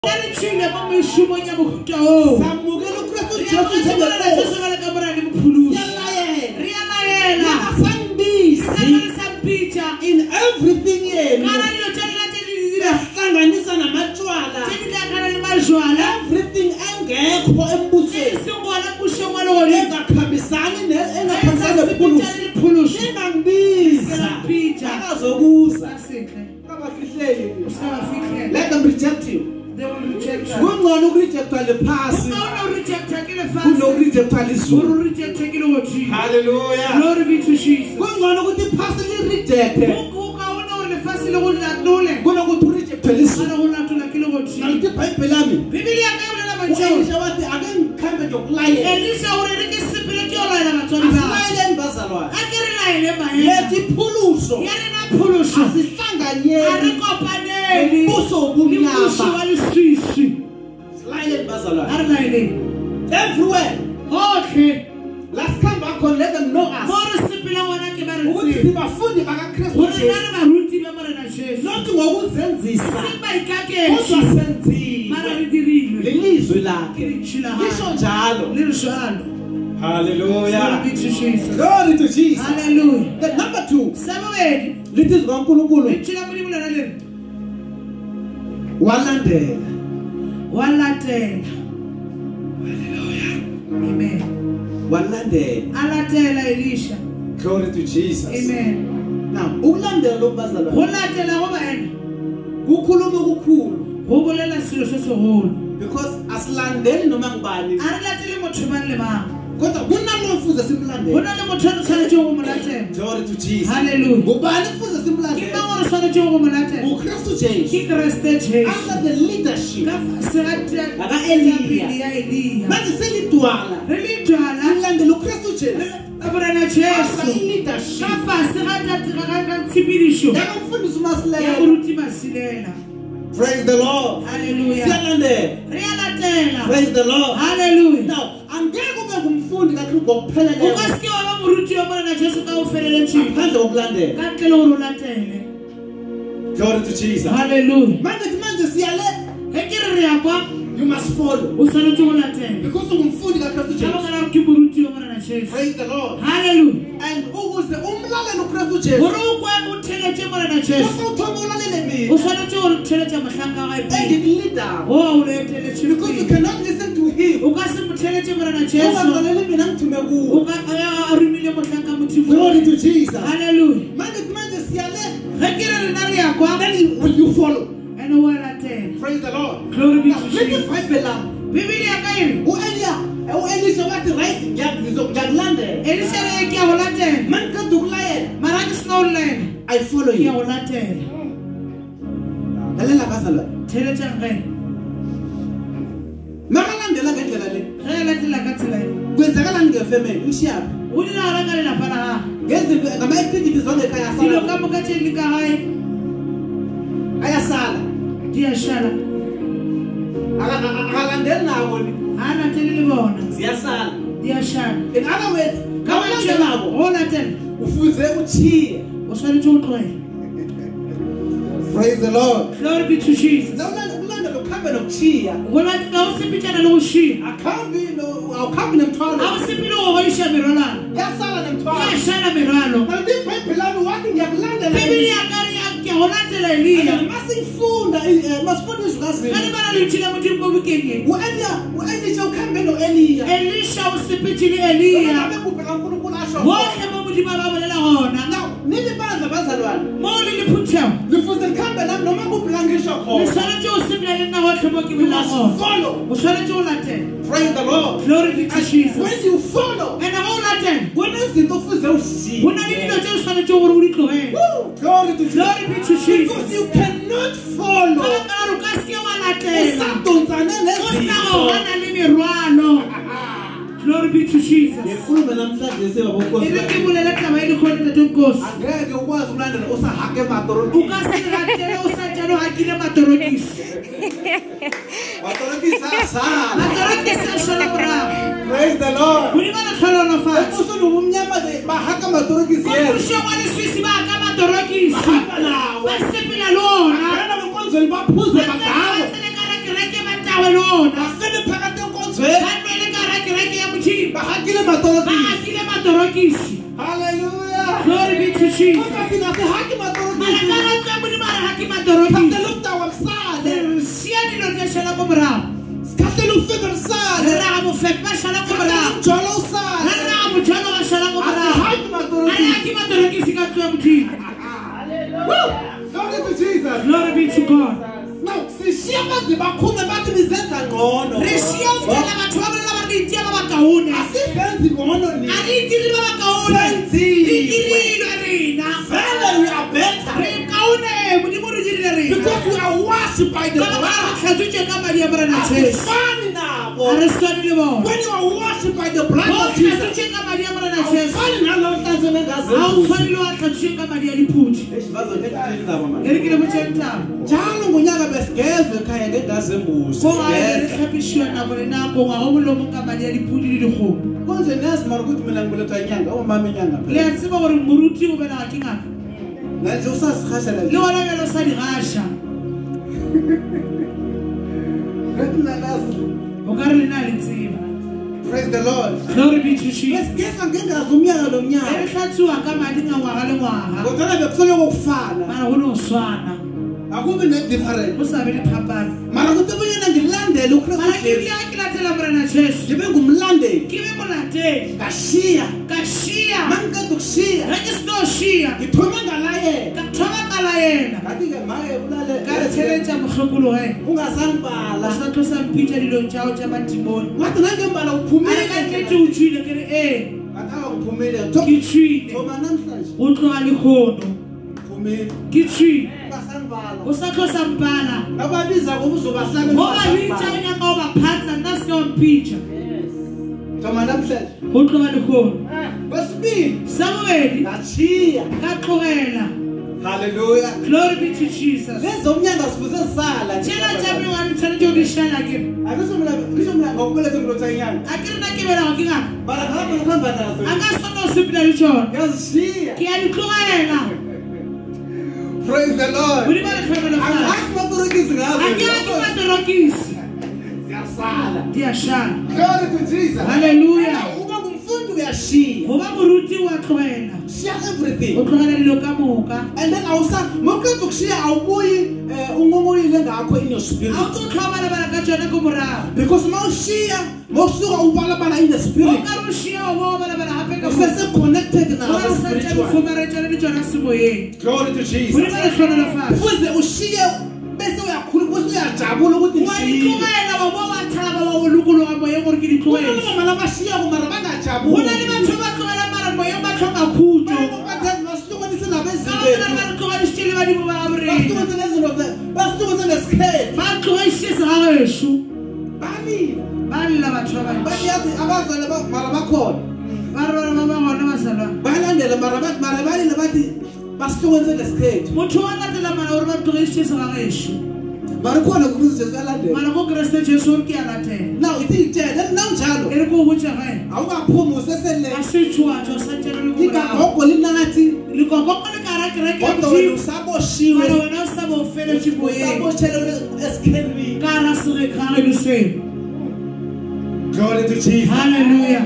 in everything everything let them reject you. They will reject you. When no reject the past, no reject hallelujah. Glory be to Jesus. When no the past rejected, everywhere. Okay. Let's come back and let them know us. Hallelujah. Glory to Jesus. Hallelujah. The number 2. Little Hallelujah. Amen. Alatela Elisha. Glory to Jesus. Amen. Now, ulandela lo bazalwane. Ulandela ngoba yena. Kukhuluma ukukhulu. Ukulela silo sesiholo. Because asilandeli noma ngibani. Arilatele motho bani le bang. Kodwa kunalo mfuza simlandela. Kunalo motho othanda njengomulathela. Glory to Jesus. Hallelujah. Ngubani mfuza simlandela? Ngibanga othanda njengomulathela. uKristu Jesu. iKristu Jesu. Under the leadership. Aka Elia. Manje selidwala. Silandela uKristu Jesu. Abrana Jesu. Leadership. Praise the Lord. Hallelujah. Praise the Lord. Hallelujah. Now, glory to Jesus. Hallelujah. You must follow. Because praise the Lord. Hallelujah. And who was the because you cannot listen to him. Glory to Jesus. Hallelujah. Then will you follow? Praise the Lord. Glory be to Jesus. I follow you. In other words, praise the Lord. Glory be to Jesus. I can't be no. I'll come in them tall. I was simply no Oisha Mirala. Yes, I am tall. Yes, I am Miralo. I did my beloved walking your land. Maybe I carry a Holatela. Massing food. Must put this last name. When you come in Elia. Elisha was simply Elia. What about the Baba? Now, neither Baba Bazalwan. More than the Putem. The first campbell and no more Blankish of home. The Sanajo simply didn't what to follow. Praise the Lord. Glory be to Jesus. When you follow, and all that, when is the see? When I didn't know just how to do it, glory to Jesus. Because you cannot follow. Glory be to Jesus. Praise the Lord. bona hallelujah. Glory be to Jesus. Glory be to God. Now, because we are worshipped by the blood. When you are worshipped by the blood of Jesus, praise the Lord. Glory be to Jesus. Akubi ne different. Usabele phapana. Mara kutobunyana ngilandele uKristu. Ngibe ngumlandeli. Kashiya. Mangikade ukushiya. Ngithome ngalayena. Kanti ke maye ulale. Ungasangibala. Wathi nangembala uphumile. Athawa uphumile. Thoma namhlanje. Usakhosa mbala ababiza ngokuzobahlala Thoma namhlanje kwesibili Samuel ngachiya kaqhubela. Hallelujah. Glory be to Jesus. Lezomnyanga sifuze sala Tshela tshami wani tshwanetse go dishala ke. Akusomla ngokulethe ngilotanyana Akirina ke bela go kinga. Bara gape ukhamba nazo. Akasono sipila litshona. Yazishiya. Ke a ditlogela. Praise the Lord. Uri ba le tlhogela fa. Matorokisi ngazo. Akirina matorokisi. Siyasala. Diyashala. Glory to Jesus. Hallelujah. Uba ngumfundi uyashiya. Ngoba muruti wa tlhogela. Share everything. O tlhogela dilo ka moka. And then awusa mokuqeda ukushiya awubuyi ungongoyile ngakho in your spirit. Awutlhobala bala ka tshona go morago. Because mawushiya mawusuka ubalabala in the spirit. Okarushiya wo bala bala hape ka. Usese connected now spiritually. Glory to Jesus. Uri ba le tlhogela fa. Fuze ushiye bese uyakhuluma usuyajabula ukuthi Wayitlogela wa bo wa thaba wa ulukulo wa moya gore ke ditlogela. Kuna mala bashiya go mara bangajabula. Hona le batho ba tlogela mara moya ba tlhoka khutlo. Basihlukanise nabezizwe. Ba tlogela ditshele ba di mo ba abre. Basihlukanise nesikhethu. Ba tlogela isisa ga gesho. Balila. Balla batho ba ba. Bayazi abazali mara bakhona. Ba rona ba ngwana ba sala. Balandela mara balila bathi basihlukanise nesikhethu. Motho wa latela mara gore ba tlogela isisa ga gesho. Mara khona kuze sesalandela. Mara go Kriste Jesu ke a latela. Now ithi tshela namjalo. Ere go botsa gae. Awukaphumi usesele. Asitshwa tso sa tshela le go bra. Ikagoko linathi Le go go le ka ra kereke. kodwa wena usaboshiwe. Wena sa bo fele tshimoye. Usaboshelwe esikhenwi. Ka ra se re ga le se. Glory to Jesus. Hallelujah.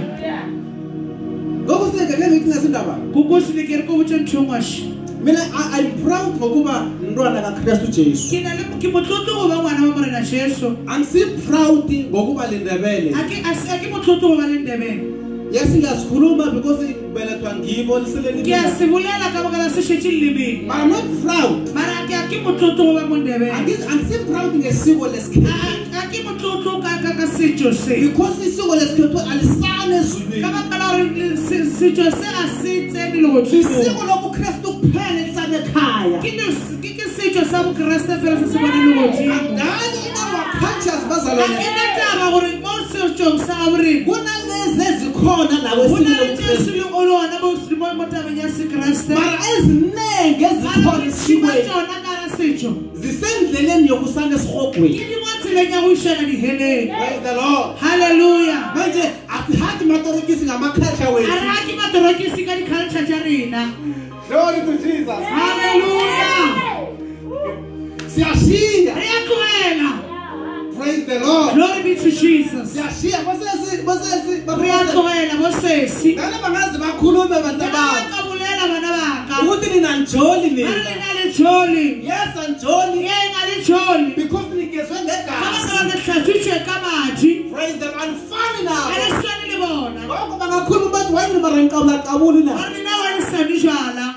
Ngokuseke ke ngithi nasindaba. Kukusile ke re go botsa nthongwashi. Mina I'm proud ngokuba ntwana kaKristu Jesu. Ke na le ke motlotlo go ba ngwana wa morena Jesu. Angisi proud ngokuba lendebele. Ake motlotlo go ba le Ndebele. Yes ngiyasikhuluma because ibelethwa ngibo liseleni. Ke a se bolela ka baka la se shetse lebeng. But I'm not proud. Mara ke motlotlo go ba mo Ndebele. Angisi proud ngesiko lesikhethu. Ake motlotlo ka setso se. Because isiko lesikhethu alisane ezulwini. Ka baka la gore setso se a se tsene le go tlisa. Isiko lobuKristu kuphela lisane ekhaya. Ke setso sa bo Kriste fela se se bona le go tlisa. Angani inawa cultures bazalwane. Ke na taba gore mo setsong sa gore kunalezi ezikhona lawe Hona le Jesu le olona bo simo mo tabeng ya se Kriste. mara ezinenge ezikhona esikweni tsona ka ra setso. zisendleleni yokusana esihogweni. Ke di mo tseleng ya go ishana diheleng. Praise the Lord. Hallelujah. Manje asihathi matorokisi ngamaculture wethu. Ara ke matorokisi ka di-culture tša rena. Glory to Jesus. Hallelujah. Siyashiya. Re ya tlogela. Praise the Lord. Glory be to Jesus. Yashiya bosesi Re a tlogela bosesi. Nana bangazi bakhulume bantabaka. Ka bolela bana baka. Ukuthi nina njoli nina. Ba le na le joli. Yes, njoli. Ye nga le joli. Because nikezwe ngegazi. Ba le hlatsitswe ka madi. Praise the Lord. Fani now. Ale swane le bona. Ngoba bangakhuluma bathi wayini marenqabula qabuli na. Ba rena wa sanijala.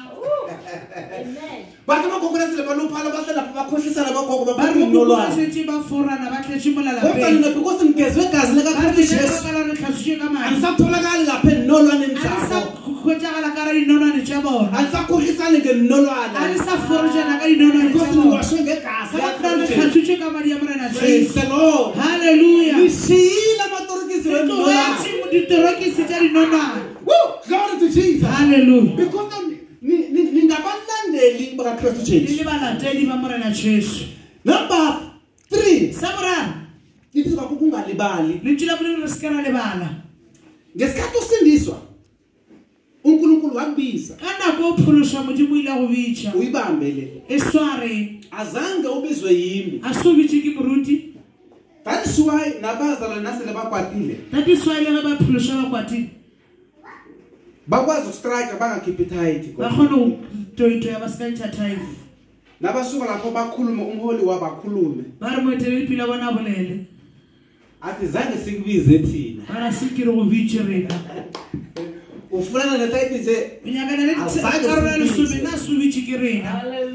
Bathi bakhongressile baluphala bahlala bakhohlisana bagogo Ba bakhuluma re nolwana. sethi ba forana ba tletse molala Kodwa pe. nina because nikezwe igazi lika Kristu Jesu. Ba re hlatsitswe ka madi. Anisatholakali lapha enolwaneni Alisa zakho. khotjagala ka re dinonane tša bona. Anisakhohlisani ngenolwana. Alisa forjana ka dinonane Because tša bona. niwashwe ngegazi Ba lika re Kristu Jesu. hlatsitswe ka madi ya morena Praise Jesu. the Lord. Hallelujah. Nishiyile amatorokisi wenolwana. Ditorokisi tša dinonane. Woo! Glory to Jesus. Hallelujah. Because ningabalandeli bakaKristu Jesu. Le balatedi ba morena Jesu. Number 3. Sa boraro, Ithi bakungalibali. lentswe la boleng re se ka ra lebala. Ngesikhathi usindiswa uNkulunkulu wakubiza. Ka nako o phološa Modimo o ile a go bitša. Uyibambe le. E sware, Azange ubizwe yimi. a se o bitše ke moruti. That is why nabazalwane nasele bakwatile. That is why le ge ba phološa ba kwatile. Bakwazi ukustrike bangakhiphi tight. Ba kgone go toitoya ba se ka ntšha thaif. Nabasuka lapho bakhulume umholi wabakhulume. Ba re moeteledipele bona a bolele. Athi zange sikubize thina. Ba ra se ke re go bitše rena. Ufuna netight nje. O nyakana le karolo ya lesome na se o bitše ke rena.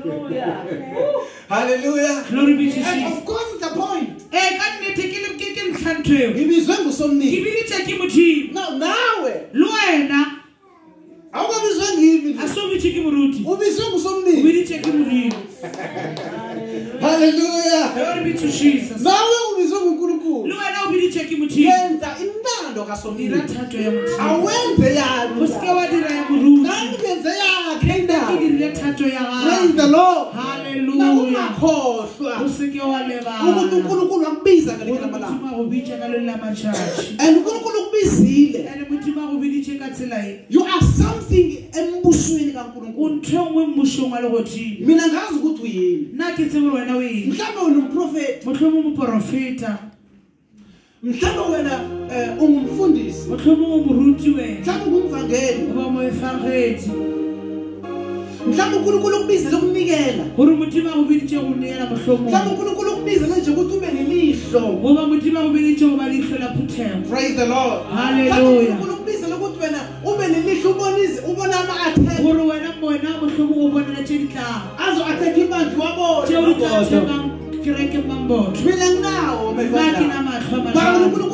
Hallelujah. Glory be to And Jesus. of course it's a point. Ka nnete ke ntlhantho eo. Ngibizwe Ke ngusomniki. biditše ke Modimo. Now nawe Le wena awukabizwe ngimi. a se o bitše ke moruti. Ubizwe O ngusomniki. biditše ke Modimo. Hallelujah. Glory be to Jesus. Nawe ubizwe nguNkulunkulu. Le wena o biditše ke Modimo. Yenza intando Dira kasomniki. thato ya Modimo. Awenze O yami. se ke wa dira ya moruti. Nami ngenze yakhe Ke intando. dirile thato ya Praise gago. the Lord. Hallelujah. Nawungakhohlwa O se ke wa ukuthi lebala. uNkulunkulu wakubiza Gore ngelinye lamalanga. Modimo a go bitša ka leng la matšatši. And uNkulunkulu ukubizile. Ene Modimo a go biditše ka tsela e. You are something embusweni kaNkulunkulu. O ntho e nngwe mmušong wa legodimo. Mina ngazi ukuthi uyini. Nna ke tsebe gore wena o eng. Mhlawumbe wena umprofeti. Mohlomong moprofeta. Mhlawumbe wena ungumfundisi. Mohlomong o moruti wena. Mhlawumbe ungumvangeli. O ba moefagedi. Mhlawumbe uNkulunkulu ukubizile ukunikela. Gore Modimo a go biditše go neela mohlomong. Mhlawumbe uNkulunkulu ukubizile nje ukuthi ube nelihlo. Goba Modimo a go biditše go ba leihlo la phuthego. Praise the Lord. Hallelujah. Mhlawumbe uNkulunkulu ukubizile ukuthi wena ube nelihlo ubona ama-attack. Gore wena mohlomong o bonela tše di tlang. Azo-attack imandla wabona. Tšeo di tla thekang kereke mmambotho. Mina nginawo Nna ke na mahlo a Mara mahlano. uNkulunkulu